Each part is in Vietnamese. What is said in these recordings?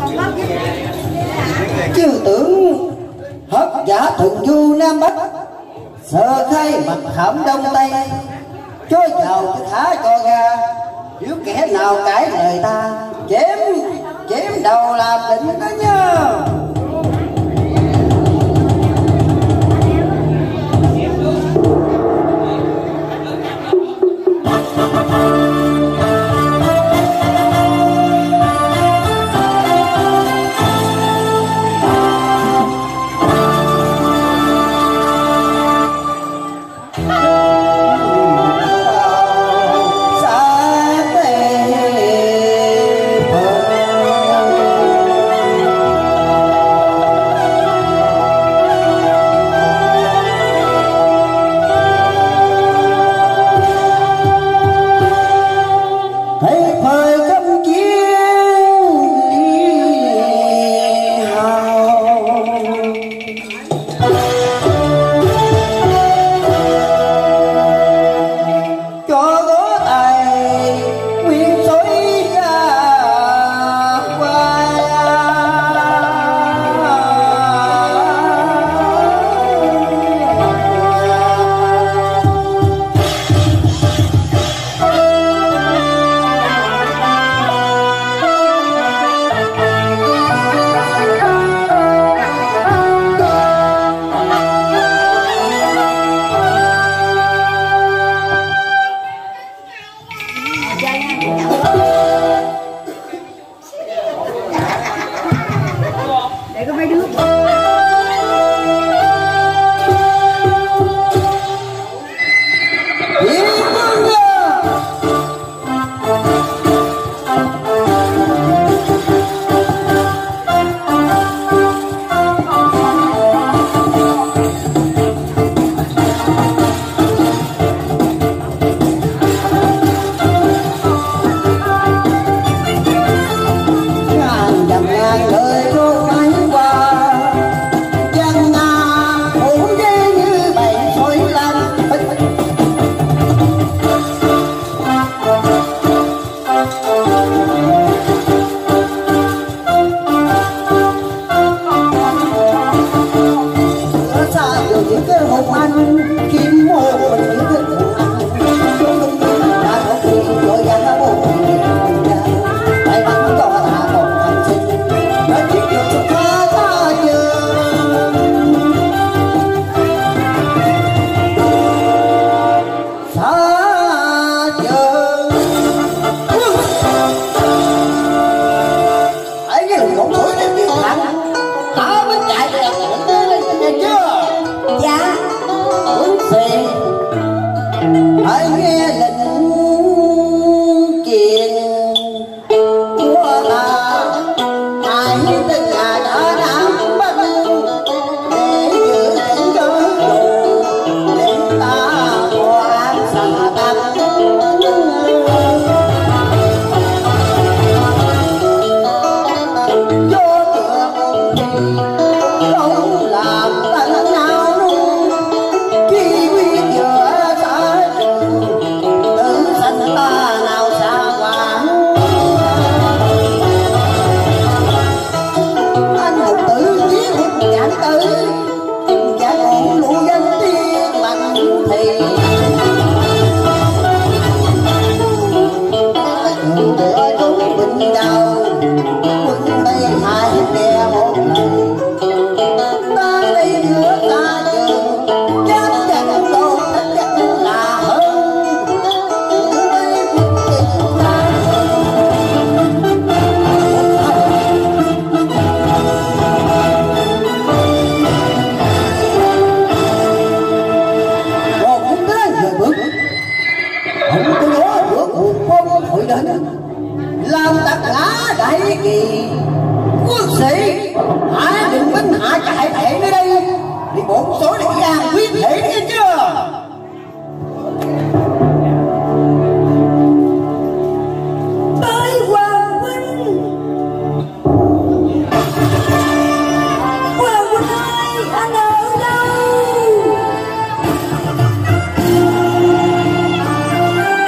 Chư tưởng hất giả thượng du Nam Bắc, sơ khai mặt thảm Đông Tây, chối vào cái thả cho ra. Nếu kẻ nào cãi lời ta, chém đầu làm định đó nha.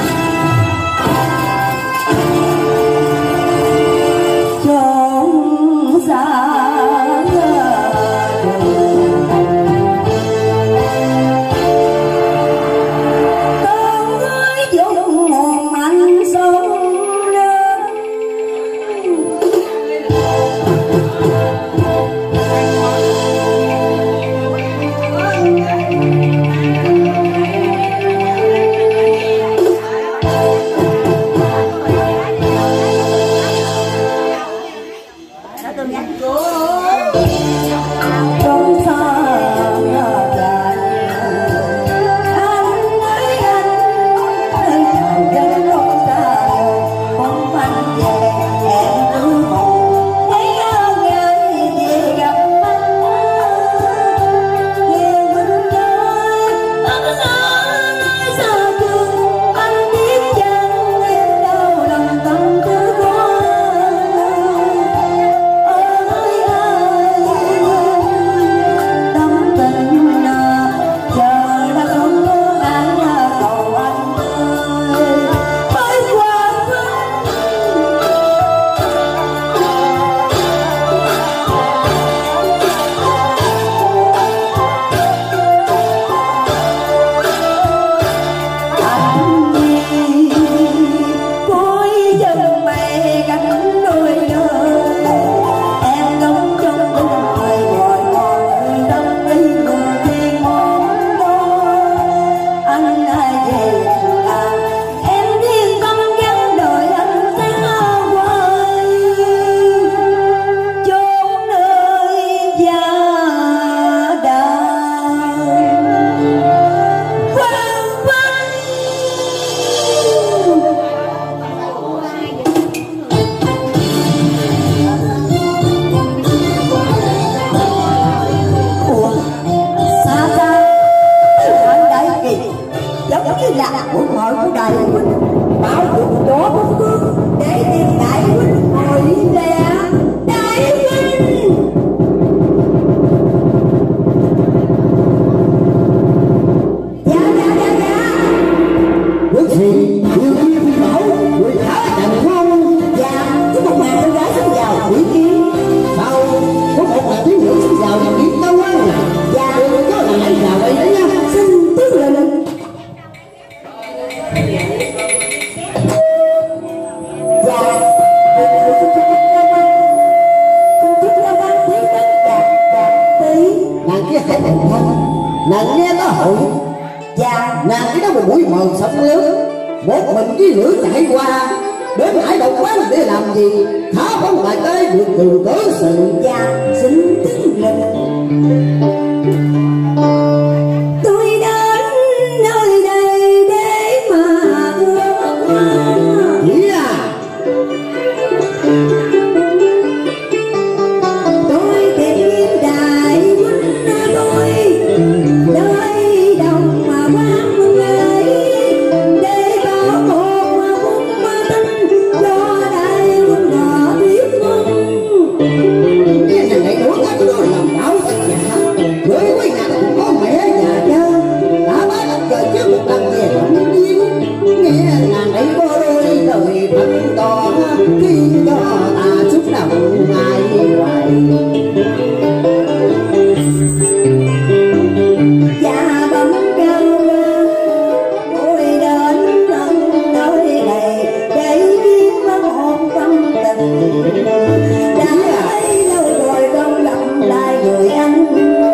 Chọn kẻ thù thân. Nàng nghe có hội và nàng chỉ có một mũi mờ sóng lớn, một mình với lửa chạy qua đến Hải Độc quán để làm gì? Thả phóng lại tới được từ cớ sự và xin tiếng lệnh. Tôi đến nơi đây để mà ước hoa. Tôi tìm đại huynh tôi nơi đồng mà quán ấy để có một phút tinh cho đại huynh ngọ biết mong. Cái này này nữa cái đó làm đảo tất cả. Người quý nhà cũng có mẹ già cha đã bá đất trời trước một lần về thẳng nhiên. Nghe nàng ấy có đôi lời thật to khiến cho ta xúc động ai hoài. Và bấm cao lên tôi đến tận nơi này để biết có một tâm tình đã thấy lâu rồi không gặp lại người anh.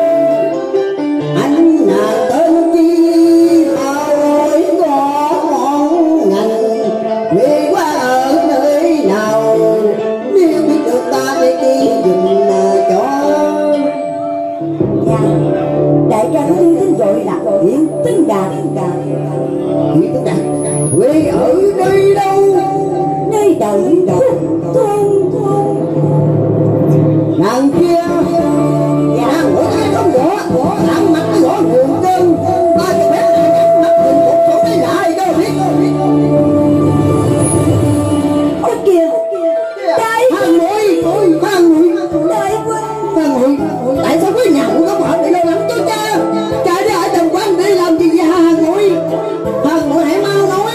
Anh là tên chi ơi có món ngành vì qua ở nơi nào nếu biết được ta để đi dùm cho. Dạ, đại ca nói tính rồi là hiện tính đạt. Hiện tính đạt quê ở nơi đâu? Nơi đời thôn Nàng kia nàng của ai không rõ nàng mặt cái rõ nguồn cơn ta cho phép nàng mặt mình một chỗ đây là ai đâu biết. ôi kìa đại Hàng ngụy đại quân Hàng ngụy tại sao cái nhà của các bạn để lo lắng cho cha? Cha đi ở đồng quan để làm gì vậy Hàng ngụy? Hàng ngụy hãy mau nói.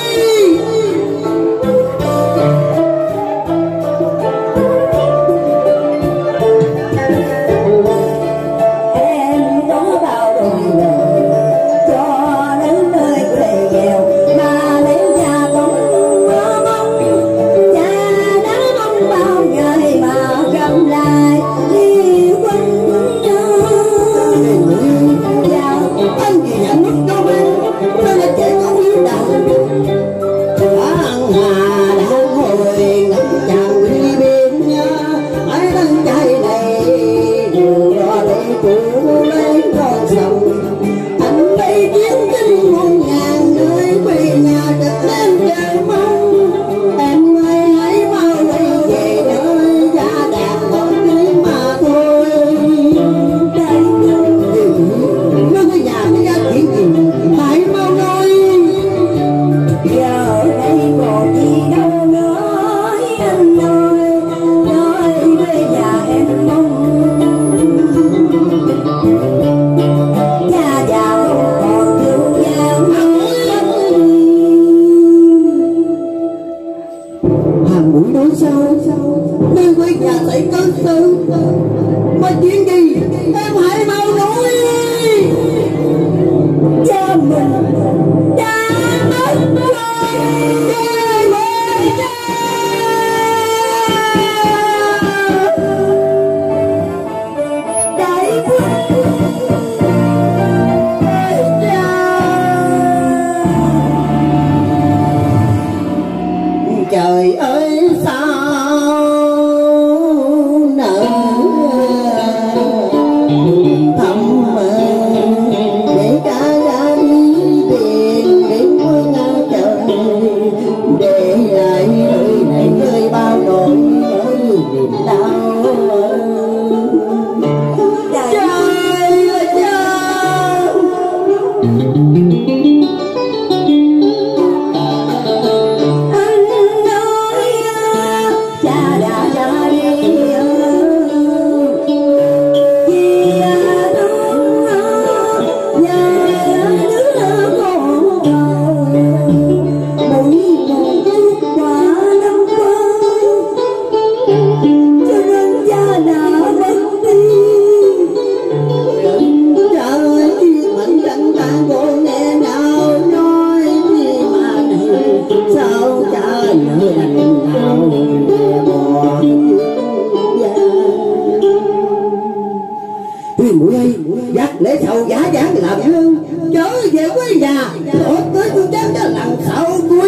em có bao đời cho đến nơi quê nghèo mà nếu cha không mong cha đã mong bao ngày mà gặp lại Di Huynh Dạ, anh gì nhận mất đâu em, đây là trẻ con hiếu đạo. Ăn hà đã hồi ngắm chàng đi bên nha, hãy đăng trai này dù cho đây cũng lấy con sông. Anh đây chiến tinh muôn ngàn nơi quê nhà được lên trời mong. Em ơi hãy mau quay về nơi gia đạt một cái mà thôi. Nó cái nhà cái gia chuyện gì hãy mau nói. giờ đây còn gì đâu nói anh ơi, nói quê nhà em mong cha già còn thương giang. Hàng mũi nói sao nơi quê nhà xảy cơn sự mà chuyện gì em hãy mau nói. Cha mình đã mất rồi. Đại quân Trời ơi sao nợ thầm để cả ra đi Lễ sầu giả giảng làm hương trở về quê nhà, đổ tới con cháu cho lần sau